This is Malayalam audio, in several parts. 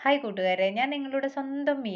ഹായ് കൂട്ടുകാരെ, ഞാൻ നിങ്ങളുടെ സ്വന്തം മിയ.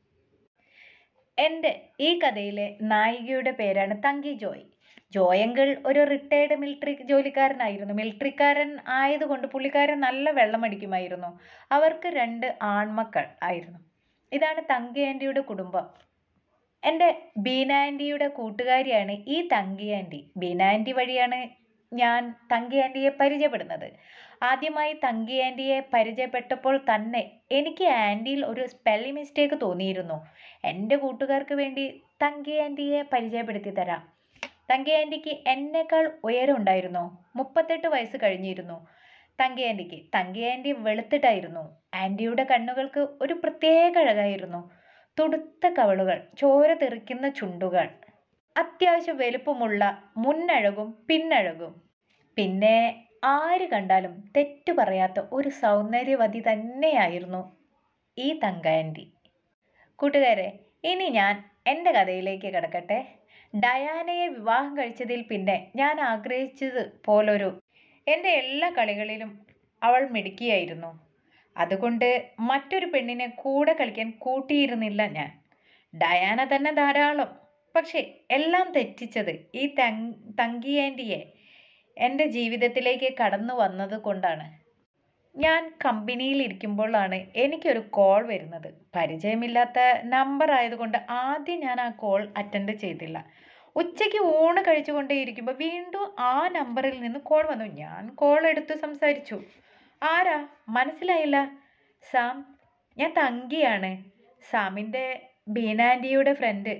എൻ്റെ ഈ കഥയിലെ നായികയുടെ പേരാണ് തങ്കി ജോയ്. ജോയങ്കിൾ ഒരു റിട്ടയർഡ് മിലിറ്ററി ജോലിക്കാരനായിരുന്നു. മിലിറ്ററിക്കാരൻ ആയതുകൊണ്ട് പുള്ളിക്കാരൻ നല്ല വെള്ളമടിക്കുമായിരുന്നു. അവർക്ക് 2 ആൺമക്കൾ ആയിരുന്നു. ഇതാണ് തങ്കി ആൻറ്റിയുടെ കുടുംബം. എൻ്റെ ബീന ആൻറ്റിയുടെ കൂട്ടുകാരിയാണ് ഈ തങ്കി ആൻറ്റി. ബീന ആൻറ്റി വഴിയാണ് ഞാൻ തങ്കി ആൻറ്റിയെ പരിചയപ്പെടുന്നത്. ആദ്യമായി തങ്കി ആൻറ്റിയെ പരിചയപ്പെട്ടപ്പോൾ തന്നെ എനിക്ക് ആൻറ്റിയിൽ ഒരു സ്പെല്ലിംഗ് മിസ്റ്റേക്ക് തോന്നിയിരുന്നു. എൻ്റെ കൂട്ടുകാർക്ക് വേണ്ടി തങ്കി ആൻറ്റിയെ പരിചയപ്പെടുത്തി തരാം. തങ്കി ആൻറ്റിക്ക് എന്നേക്കാൾ ഉയരം ഉണ്ടായിരുന്നു. 38 വയസ്സ് കഴിഞ്ഞിരുന്നു തങ്കി ആൻറ്റിക്ക്. തങ്കി ആൻറ്റി വെളുത്തിട്ടായിരുന്നു. ആൻറ്റിയുടെ കണ്ണുകൾക്ക് ഒരു പ്രത്യേക അഴകായിരുന്നു. തുടുത്ത കവളുകൾ, ചോര തെറിക്കുന്ന ചുണ്ടുകൾ, അത്യാവശ്യം വലുപ്പമുള്ള മുന്നഴകും പിന്നഴകും. പിന്നെ ആര് കണ്ടാലും തെറ്റു പറയാത്ത ഒരു സൗന്ദര്യവതി തന്നെയായിരുന്നു ഈ തങ്ക ആൻറ്റി. കൂട്ടുകാരെ, ഇനി ഞാൻ എൻ്റെ കഥയിലേക്ക് കിടക്കട്ടെ. ഡയാനയെ വിവാഹം കഴിച്ചതിൽ പിന്നെ ഞാൻ ആഗ്രഹിച്ചത് പോലൊരു എൻ്റെ എല്ലാ കളികളിലും അവൾ മിടുക്കിയായിരുന്നു. അതുകൊണ്ട് മറ്റൊരു പെണ്ണിനെ കൂടെ കളിക്കാൻ കൂട്ടിയിരുന്നില്ല ഞാൻ. ഡയാന തന്നെ ധാരാളം. പക്ഷെ എല്ലാം തെറ്റിച്ചത് ഈ തങ്കി ആൻറ്റിയെ എൻ്റെ ജീവിതത്തിലേക്ക് കടന്നു വന്നത് കൊണ്ടാണ്. ഞാൻ കമ്പനിയിൽ ഇരിക്കുമ്പോഴാണ് എനിക്കൊരു കോൾ വരുന്നത്. പരിചയമില്ലാത്ത നമ്പർ ആയതുകൊണ്ട് ആദ്യം ഞാൻ ആ കോൾ അറ്റൻഡ് ചെയ്തില്ല. ഉച്ചയ്ക്ക് ഊണ് കഴിച്ചുകൊണ്ടേയിരിക്കുമ്പോൾ വീണ്ടും ആ നമ്പറിൽ നിന്ന് കോൾ വന്നു. ഞാൻ കോൾ എടുത്ത് സംസാരിച്ചു. ആരാ? മനസ്സിലായില്ല. സാം, ഞാൻ തങ്കിയാണ്, സാമിൻ്റെ ബീനാൻറ്റിയുടെ ഫ്രണ്ട്.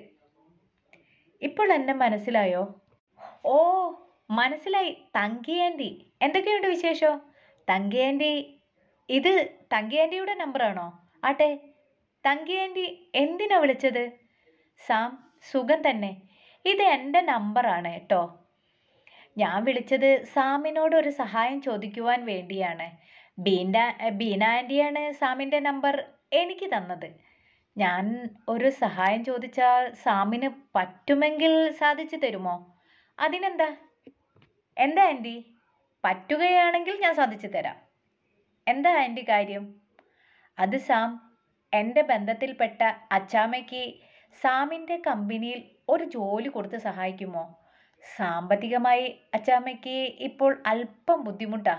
ഇപ്പോൾ എന്നെ മനസ്സിലായോ? ഓ, മനസ്സിലായി. തങ്കി ആൻറ്റി, എന്തൊക്കെയുണ്ട് വിശേഷം? തങ്കി ആൻറ്റി, ഇത് തങ്കി ആൻറ്റിയുടെ നമ്പറാണോ? ആട്ടെ, തങ്കി ആൻറ്റി എന്തിനാ വിളിച്ചത്? സാം, സുഖം തന്നെ. ഇത് എൻ്റെ നമ്പറാണ് കേട്ടോ. ഞാൻ വിളിച്ചത് സാമിനോട് ഒരു സഹായം ചോദിക്കുവാൻ വേണ്ടിയാണ്. ബീന ആൻറ്റിയാണ് സാമിൻ്റെ നമ്പർ എനിക്ക് തന്നത്. ഞാൻ ഒരു സഹായം ചോദിച്ചാൽ സാമിന് പറ്റുമെങ്കിൽ സാധിച്ചു തരുമോ? അതിനെന്താ? എന്താ ആൻറ്റി? പറ്റുകയാണെങ്കിൽ ഞാൻ സാധിച്ചു തരാം. എന്താ ആൻറ്റി കാര്യം? അത് സാം, എൻ്റെ ബന്ധത്തിൽപ്പെട്ട അച്ചാമ്മയ്ക്ക് സാമിൻ്റെ കമ്പനിയിൽ ഒരു ജോലി കൊടുത്ത് സഹായിക്കുമോ? സാമ്പത്തികമായി അച്ചാമ്മയ്ക്ക് ഇപ്പോൾ അല്പം ബുദ്ധിമുട്ടാ.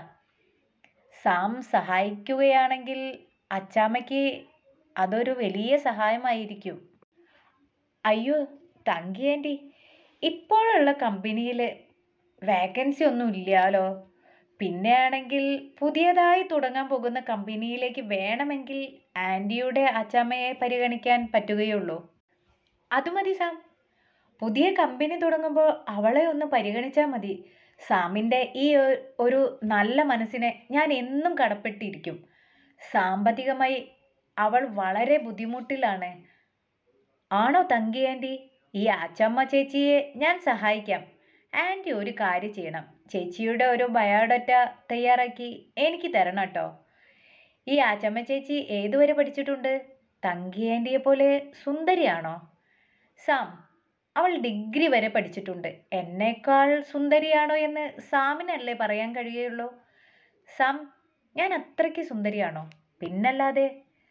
സാം സഹായിക്കുകയാണെങ്കിൽ അച്ചാമ്മയ്ക്ക് അതൊരു വലിയ സഹായമായിരിക്കും. അയ്യോ തങ്കി ആൻറ്റി, ഇപ്പോഴുള്ള കമ്പനിയിൽ വേക്കൻസി ഒന്നും ഇല്ലല്ലോ. പിന്നെ ആണെങ്കിൽ പുതിയതായി തുടങ്ങാൻ പോകുന്ന കമ്പനിയിലേക്ക് വേണമെങ്കിൽ ആൻറ്റിയുടെ അച്ചാമ്മയെ പരിഗണിക്കാൻ പറ്റുകയുള്ളൂ. അത് മതി സാം. പുതിയ കമ്പനി തുടങ്ങുമ്പോൾ അവളെ ഒന്ന് പരിഗണിച്ചാൽ മതി. സാമിൻ്റെ ഈ ഒരു നല്ല മനസ്സിനെ ഞാൻ എന്നും കടപ്പെട്ടിരിക്കും. സാമ്പത്തികമായി അവൾ വളരെ ബുദ്ധിമുട്ടിലാണ്. ആണോ തങ്കി ആൻറ്റി? ഈ ആച്ചമ്മ ചേച്ചിയെ ഞാൻ സഹായിക്കാം. ആൻറ്റി ഒരു കാര്യം ചെയ്യണം. ചേച്ചിയുടെ ഒരു ബയോഡാറ്റ തയ്യാറാക്കി എനിക്ക് തരണം കേട്ടോ. ഈ ആച്ചമ്മ ചേച്ചി ഏതുവരെ പഠിച്ചിട്ടുണ്ട്? തങ്കി ആൻറ്റിയെ പോലെ സുന്ദരിയാണോ? സാം, അവൾ ഡിഗ്രി വരെ പഠിച്ചിട്ടുണ്ട്. എന്നേക്കാൾ സുന്ദരിയാണോ എന്ന് സാമിനല്ലേ പറയാൻ കഴിയുള്ളൂ. സാം, ഞാൻ അത്രയ്ക്ക് സുന്ദരിയാണോ? പിന്നല്ലാതെ.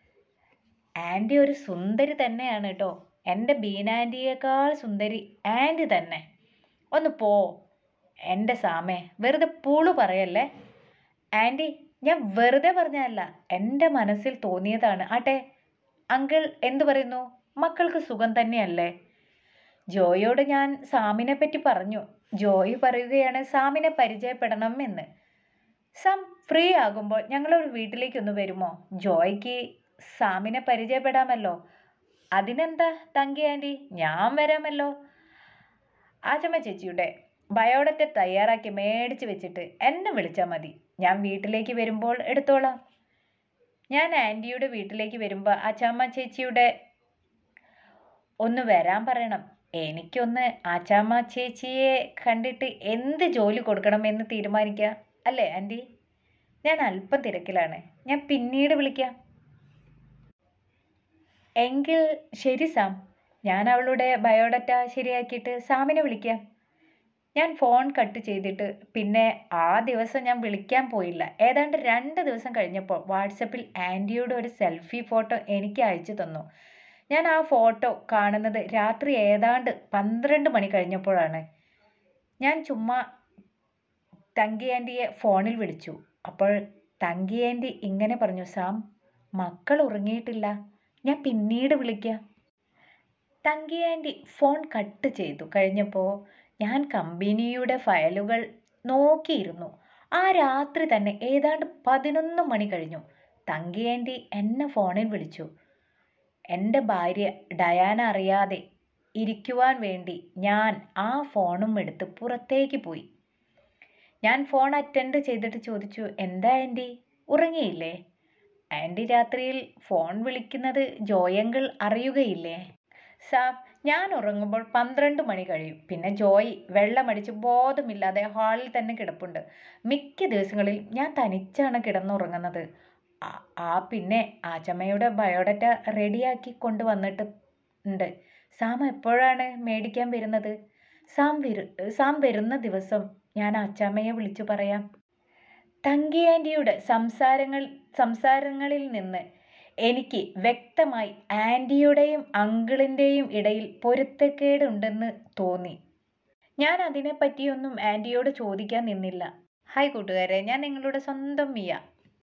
ആൻറ്റി ഒരു സുന്ദരി തന്നെയാണ് കേട്ടോ. എൻ്റെ ബീന ആൻറ്റിയേക്കാൾ സുന്ദരി ആൻറ്റി തന്നെ. ഒന്ന് പോ എൻ്റെ സാമേ, വെറുതെ പൂളു പറയല്ലേ. ആൻറ്റി, ഞാൻ വെറുതെ പറഞ്ഞതല്ല, എൻ്റെ മനസ്സിൽ തോന്നിയതാണ്. ആട്ടെ, അങ്കിൾ എന്തു പറയുന്നു? മക്കൾക്ക് സുഖം തന്നെയല്ലേ? ജോയോട് ഞാൻ സാമിനെ പറ്റി പറഞ്ഞു. ജോയി പറയുകയാണ് സാമിനെ പരിചയപ്പെടണം എന്ന്. സാം ഫ്രീ ആകുമ്പോൾ ഞങ്ങളൊരു വീട്ടിലേക്കൊന്ന് വരുമോ? ജോയ്ക്ക് സാമിനെ പരിചയപ്പെടാമല്ലോ. അതിനെന്താ തങ്കി ആൻറ്റി, ഞാൻ വരാമല്ലോ. ആച്ചമ്മ ചേച്ചിയുടെ ബയോഡാറ്റ തയ്യാറാക്കി മേടിച്ച് വെച്ചിട്ട് എന്നെ വിളിച്ചാൽ മതി. ഞാൻ വീട്ടിലേക്ക് വരുമ്പോൾ എടുത്തോളാം. ഞാൻ ആൻറ്റിയുടെ വീട്ടിലേക്ക് വരുമ്പോൾ ആച്ചാമ്മ ചേച്ചിയുടെ ഒന്ന് വരാൻ പറയണം. എനിക്കൊന്ന് ആച്ചാമ്മ ചേച്ചിയെ കണ്ടിട്ട് എന്ത് ജോലി കൊടുക്കണമെന്ന് തീരുമാനിക്കാം. അല്ലേ ആൻറ്റി? ഞാൻ അല്പം തിരക്കിലാണ്. ഞാൻ പിന്നീട് വിളിക്കാം. എങ്കിൽ ശരി സാം, ഞാൻ അവളുടെ ബയോഡാറ്റ ശരിയാക്കിയിട്ട് സാമിനെ വിളിക്കാം. ഞാൻ ഫോൺ കട്ട് ചെയ്തിട്ട് പിന്നെ ആ ദിവസം ഞാൻ വിളിക്കാൻ പോയില്ല. ഏതാണ്ട് 2 ദിവസം കഴിഞ്ഞപ്പോൾ വാട്സപ്പിൽ ആൻറ്റിയുടെ ഒരു സെൽഫി ഫോട്ടോ എനിക്ക് അയച്ചു തന്നു. ഞാൻ ആ ഫോട്ടോ കാണുന്നത് രാത്രി ഏതാണ്ട് 12 മണി കഴിഞ്ഞപ്പോഴാണ്. ഞാൻ ചുമ്മാ തങ്കി ആൻറ്റിയെ ഫോണിൽ വിളിച്ചു. അപ്പോൾ തങ്കി ആൻറ്റി ഇങ്ങനെ പറഞ്ഞു, സാം, മക്കൾ ഉറങ്ങിയിട്ടില്ല, ഞാൻ പിന്നീട് വിളിക്കാം. തങ്കി ആൻറ്റി ഫോൺ കട്ട് ചെയ്തു കഴിഞ്ഞപ്പോൾ ഞാൻ കമ്പനിയുടെ ഫയലുകൾ നോക്കിയിരുന്നു. ആ രാത്രി തന്നെ ഏതാണ്ട് 11 മണി കഴിഞ്ഞു. തങ്കി ആൻറ്റി എന്നെ ഫോണിൽ വിളിച്ചു. എൻ്റെ ഭാര്യ ഡയാന അറിയാതെ ഇരിക്കുവാൻ വേണ്ടി ഞാൻ ആ ഫോണും എടുത്ത് പുറത്തേക്ക് പോയി. ഞാൻ ഫോൺ അറ്റൻഡ് ചെയ്തിട്ട് ചോദിച്ചു, എന്താ ആൻറ്റി, ഉറങ്ങിയില്ലേ? ആൻറ്റി രാത്രിയിൽ ഫോൺ വിളിക്കുന്നത് ജോയങ്കിൾ അറിയുകയില്ലേ? സാം, ഞാൻ ഉറങ്ങുമ്പോൾ 12 മണി കഴിയും. പിന്നെ ജോയ് വെള്ളമടിച്ച് ബോധമില്ലാതെ ഹാളിൽ തന്നെ കിടപ്പുണ്ട്. മിക്ക ദിവസങ്ങളിൽ ഞാൻ തനിച്ചാണ് കിടന്നുറങ്ങുന്നത്. പിന്നെ ആച്ചമ്മയുടെ ബയോഡാറ്റ റെഡിയാക്കി കൊണ്ടുവന്നിട്ട് ഉണ്ട്. സാം എപ്പോഴാണ് മേടിക്കാൻ വരുന്നത്? സാം വരുന്ന ദിവസം ഞാൻ അച്ചാമ്മയെ വിളിച്ചു പറയാം. തങ്കി ആൻറ്റിയുടെ സംസാരങ്ങളിൽ നിന്ന് എനിക്ക് വ്യക്തമായി ആൻറ്റിയുടെയും അങ്കിളിൻ്റെയും ഇടയിൽ പൊരുത്തക്കേടുണ്ടെന്ന് തോന്നി. ഞാൻ അതിനെപ്പറ്റിയൊന്നും ആൻറ്റിയോട് ചോദിക്കാൻ നിന്നില്ല. ഹായ് കൂട്ടുകാരെ, ഞാൻ നിങ്ങളുടെ സ്വന്തം മിയ.